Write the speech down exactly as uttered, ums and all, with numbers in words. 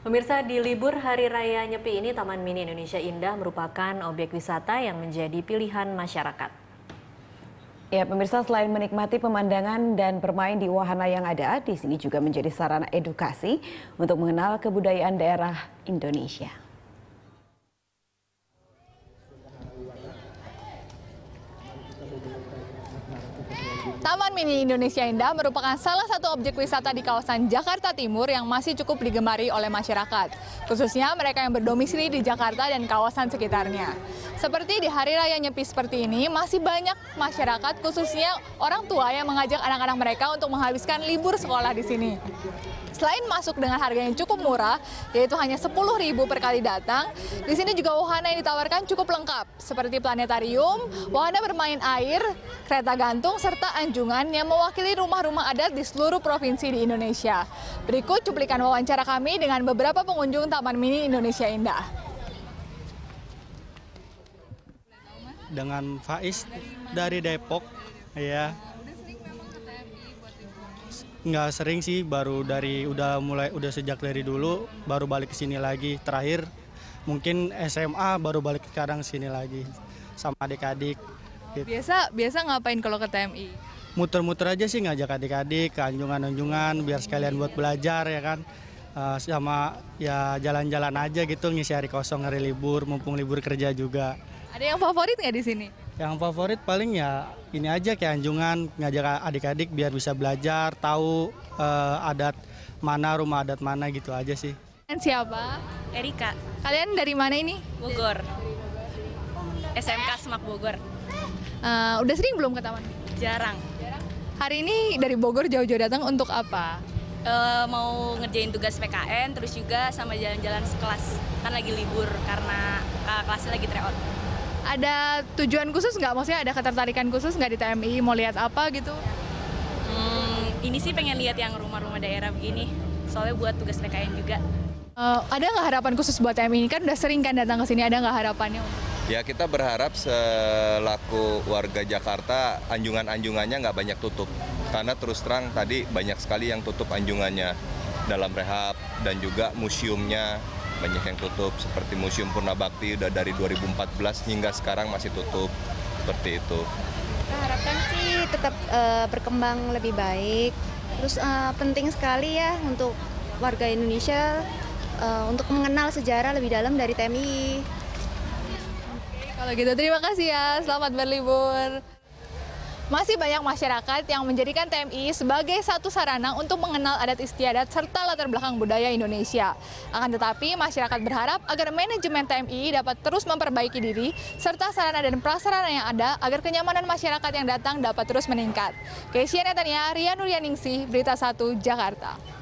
Pemirsa, di libur Hari Raya Nyepi ini, Taman Mini Indonesia Indah merupakan objek wisata yang menjadi pilihan masyarakat. Ya, pemirsa, selain menikmati pemandangan dan bermain di wahana yang ada, di sini juga menjadi sarana edukasi untuk mengenal kebudayaan daerah Indonesia. Taman Mini Indonesia Indah merupakan salah satu objek wisata di kawasan Jakarta Timur yang masih cukup digemari oleh masyarakat, khususnya mereka yang berdomisili di Jakarta dan kawasan sekitarnya. Seperti di Hari Raya Nyepi seperti ini, masih banyak masyarakat, khususnya orang tua yang mengajak anak-anak mereka untuk menghabiskan libur sekolah di sini. Selain masuk dengan harga yang cukup murah, yaitu hanya sepuluh ribu per kali datang, di sini juga wahana yang ditawarkan cukup lengkap, seperti planetarium, wahana bermain air, kereta gantung, serta anjungan yang mewakili rumah-rumah adat di seluruh provinsi di Indonesia. Berikut cuplikan wawancara kami dengan beberapa pengunjung Taman Mini Indonesia Indah. Dengan Faiz dari Depok, ya. Nggak sering sih, baru dari udah mulai udah sejak dari dulu baru balik ke sini lagi. Terakhir mungkin S M A baru balik sekarang sini lagi sama adik-adik. Gitu. Biasa biasa ngapain kalau ke T M I? Muter-muter aja sih, ngajak adik-adik ke anjungan-anjungan biar sekalian buat belajar ya kan. Uh, sama ya jalan-jalan aja gitu, ngisi hari kosong, hari libur, mumpung libur kerja juga. Ada yang favorit nggak di sini? Yang favorit paling ya ini aja, kayak anjungan, ngajak adik-adik biar bisa belajar, tahu uh, adat mana, rumah adat mana gitu aja sih. Dan siapa? Erika. Kalian dari mana ini? Bogor. S M K Semak Bogor. Uh, udah sering belum ke taman? Jarang. Jarang. Hari ini dari Bogor jauh-jauh datang untuk apa? Uh, mau ngerjain tugas P K N, terus juga sama jalan-jalan sekelas. Kan lagi libur karena uh, kelasnya lagi tryout. Ada tujuan khusus nggak? Maksudnya ada ketertarikan khusus nggak di T M I? Mau lihat apa gitu? Hmm, ini sih pengen lihat yang rumah-rumah daerah begini. Soalnya buat tugas P K N juga. Uh, ada nggak harapan khusus buat T M I? Kan udah sering kan datang ke sini, ada nggak harapannya? Ya, kita berharap selaku warga Jakarta anjungan-anjungannya nggak banyak tutup. Karena terus terang tadi banyak sekali yang tutup anjungannya dalam rehab, dan juga museumnya banyak yang tutup, seperti Museum Purnabakti udah dari dua ribu empat belas hingga sekarang masih tutup, seperti itu. Kita harapkan sih tetap uh, berkembang lebih baik. Terus uh, penting sekali ya untuk warga Indonesia uh, untuk mengenal sejarah lebih dalam dari T M I. Oke, kalau gitu terima kasih ya, selamat berlibur. Masih banyak masyarakat yang menjadikan T M I sebagai satu sarana untuk mengenal adat istiadat serta latar belakang budaya Indonesia. Akan tetapi, masyarakat berharap agar manajemen T M I dapat terus memperbaiki diri serta sarana dan prasarana yang ada agar kenyamanan masyarakat yang datang dapat terus meningkat. Kesia Netanya, Ria Nuryaningsih, Berita Satu, Jakarta.